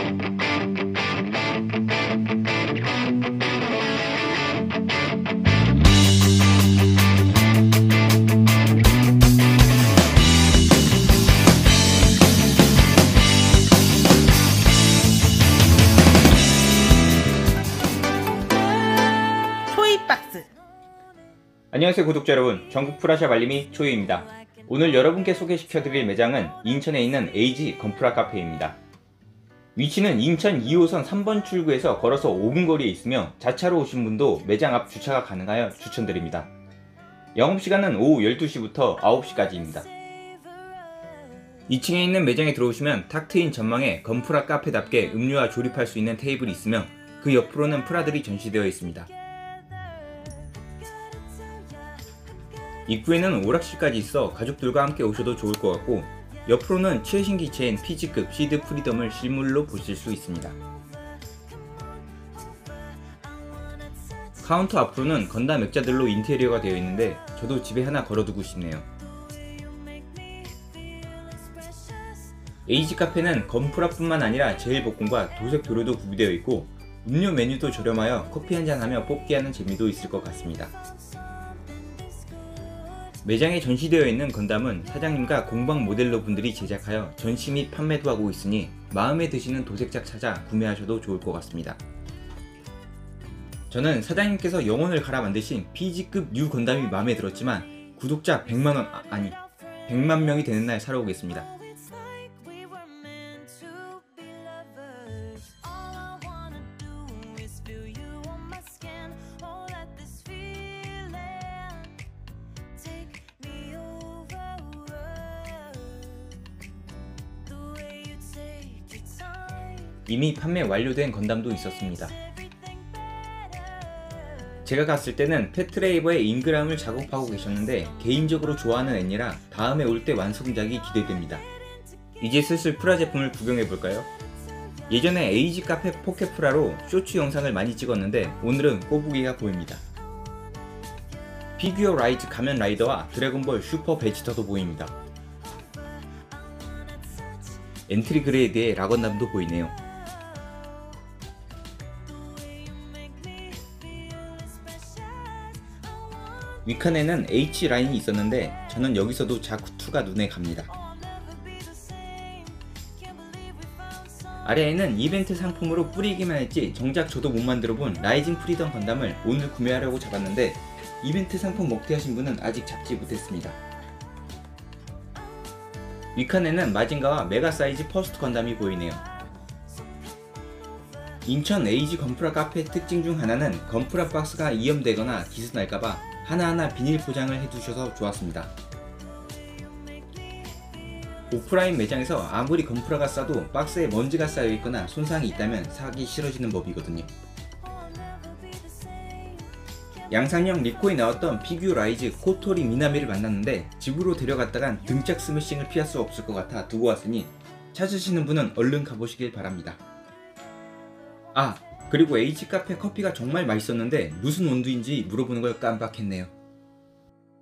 초이박스. 안녕하세요 구독자 여러분, 전국 프라샵 알림이 초이입니다. 오늘 여러분께 소개시켜드릴 매장은 인천에 있는 에이지 건프라 카페입니다. 위치는 인천 2호선 3번 출구에서 걸어서 5분 거리에 있으며 자차로 오신 분도 매장 앞 주차가 가능하여 추천드립니다. 영업시간은 오후 12시부터 9시까지입니다. 2층에 있는 매장에 들어오시면 탁 트인 전망에 건프라 카페답게 음료와 조립할 수 있는 테이블이 있으며 그 옆으로는 프라들이 전시되어 있습니다. 입구에는 오락실까지 있어 가족들과 함께 오셔도 좋을 것 같고, 옆으로는 최신 기체인 PG급 시드 프리덤을 실물로 보실 수 있습니다. 카운터 앞으로는 건담 액자들로 인테리어가 되어 있는데 저도 집에 하나 걸어두고 싶네요. 에이지 카페는 건프라뿐만 아니라 제일볶음과 도색 도료도 구비되어 있고 음료 메뉴도 저렴하여 커피 한잔 하며 뽑기하는 재미도 있을 것 같습니다. 매장에 전시되어 있는 건담은 사장님과 공방 모델러 분들이 제작하여 전시 및 판매도 하고 있으니 마음에 드시는 도색작 찾아 구매하셔도 좋을 것 같습니다. 저는 사장님께서 영혼을 갈아 만드신 PG급 뉴 건담이 마음에 들었지만 구독자 100만원 아니 100만명이 되는 날 사러 오겠습니다. 이미 판매 완료된 건담도 있었습니다. 제가 갔을 때는 패트레이버의 인그람을 작업하고 계셨는데 개인적으로 좋아하는 애니라 다음에 올 때 완성작이 기대됩니다. 이제 슬슬 프라 제품을 구경해볼까요? 예전에 에이지 카페 포켓 프라로 쇼츠 영상을 많이 찍었는데 오늘은 꼬부기가 보입니다. 피규어 라이즈 가면 라이더와 드래곤볼 슈퍼 베지터도 보입니다. 엔트리 그레이드의 라건담도 보이네요. 위칸에는 H라인이 있었는데 저는 여기서도 자쿠2가 눈에 갑니다. 아래에는 이벤트 상품으로 뿌리기만 했지 정작 저도 못 만들어본 라이징 프리덤 건담을 오늘 구매하려고 잡았는데 이벤트 상품 먹튀하신 분은 아직 잡지 못했습니다. 위칸에는 마징가와 메가 사이즈 퍼스트 건담이 보이네요. 인천 에이지 건프라 카페 특징 중 하나는 건프라 박스가 이염되거나 기스 날까봐 하나하나 비닐 포장을 해두셔서 좋았습니다. 오프라인 매장에서 아무리 건프라가 싸도 박스에 먼지가 쌓여있거나 손상이 있다면 사기 싫어지는 법이거든요. 양상형 리코에 나왔던 피규어 라이즈 코토리 미나미를 만났는데 집으로 데려갔다간 등짝 스매싱을 피할 수 없을 것 같아 두고 왔으니 찾으시는 분은 얼른 가보시길 바랍니다. 아, 그리고 H카페 커피가 정말 맛있었는데 무슨 원두인지 물어보는 걸 깜빡했네요.